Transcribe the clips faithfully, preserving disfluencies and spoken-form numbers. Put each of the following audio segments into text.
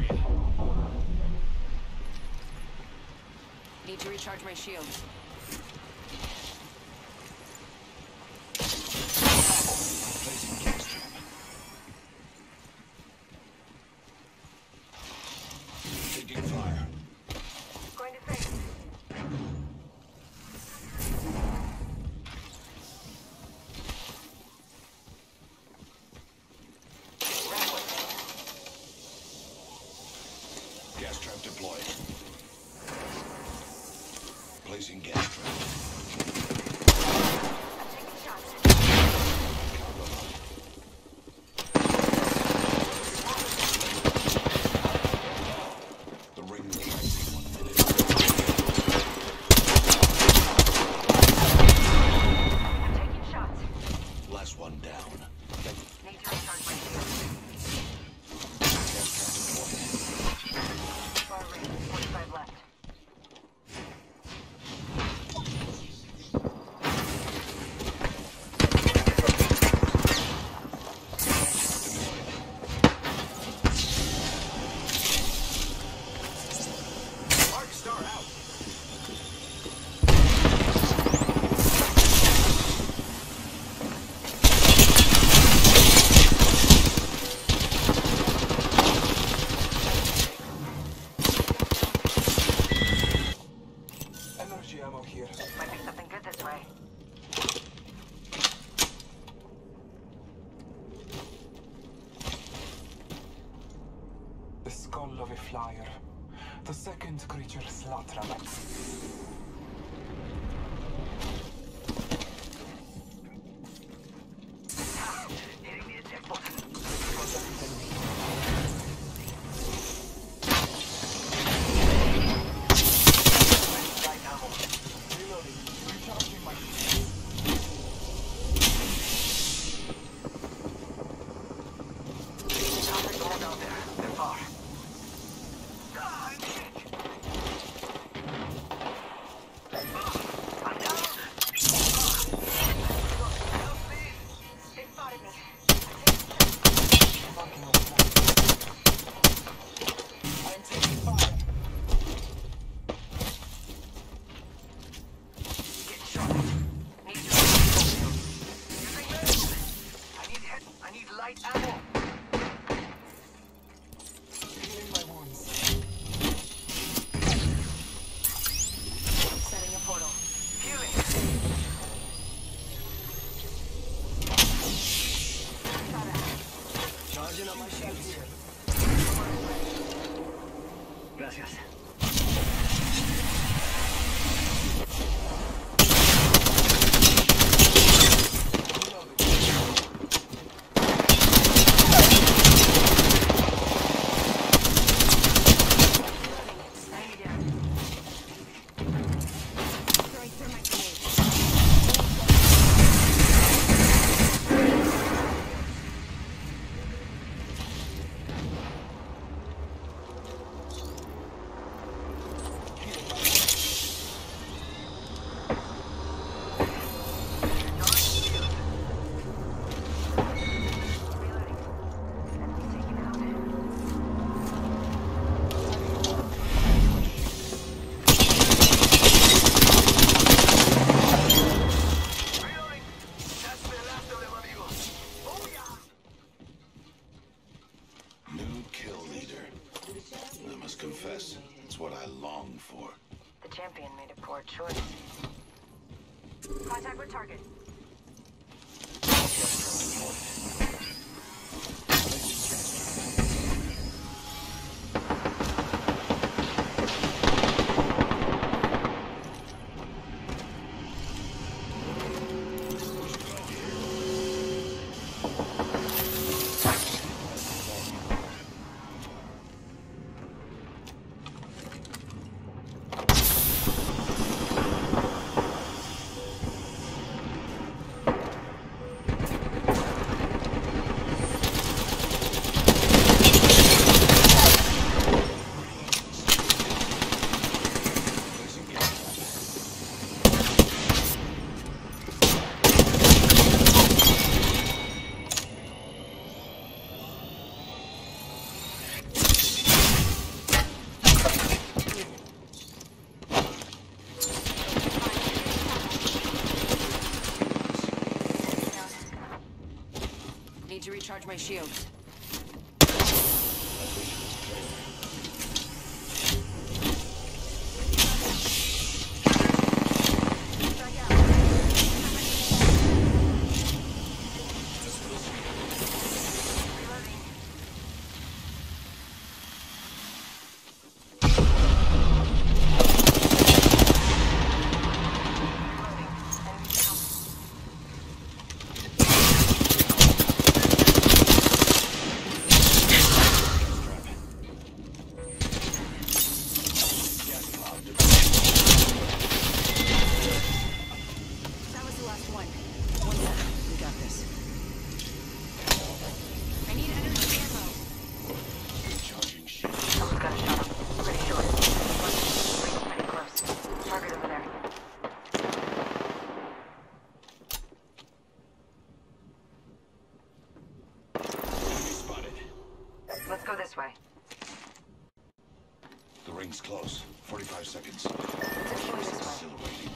target. Need to recharge my shields. Placing gas trap. Taking fire. Going to face. Gas trap deployed. Placing gas trap. I'm taking shots. Cover up. The ring will rise in one minute. I'm taking shots. Last one down. Need to recharge my shield. Gas trap deployed. Far range, forty-five left. Arc Star out. Energy ammo here. Might be something good this way. The skull of a flyer. The second creature Slatra. Hitting the eject button. Right now. Reloading. Recharging my Nothing going out there. They're far. Ah, I'm hit. I'm down. Look, help me. They spotted me. fucking with that. I'm taking fire. Get shot. Need to using this. I need head. I need light ammo. Healing my wounds. Setting a portal. Healing. Charging up my shields. Gracias. Enemy down. Throwing thermite grenade. New kill leader. I must confess, it's what I long for. The champion made a poor choice. Contact with target. Gas trap deployed. Placing gas trap. recharge my shields. Let's go this way. The ring's close. forty-five seconds. Let's go this way. Still waiting.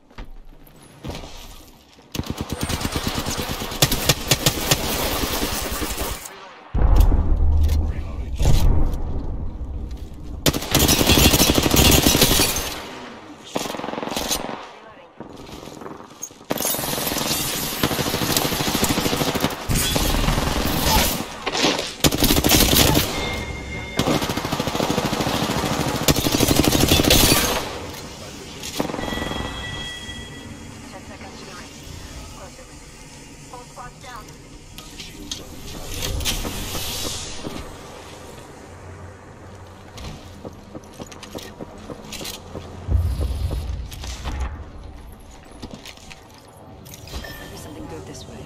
This way.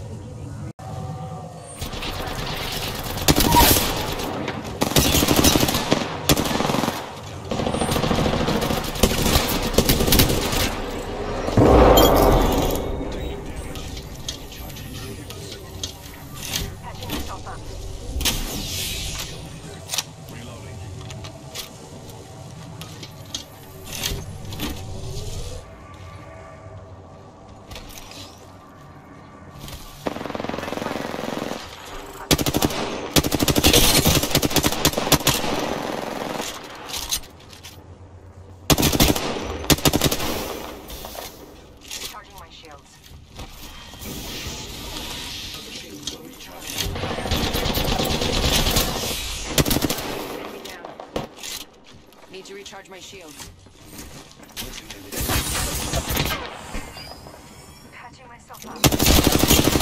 Patching myself up. Reloading. Charging my shields. Shields are recharging. Enemy down. Need to recharge my shields. Patching myself up.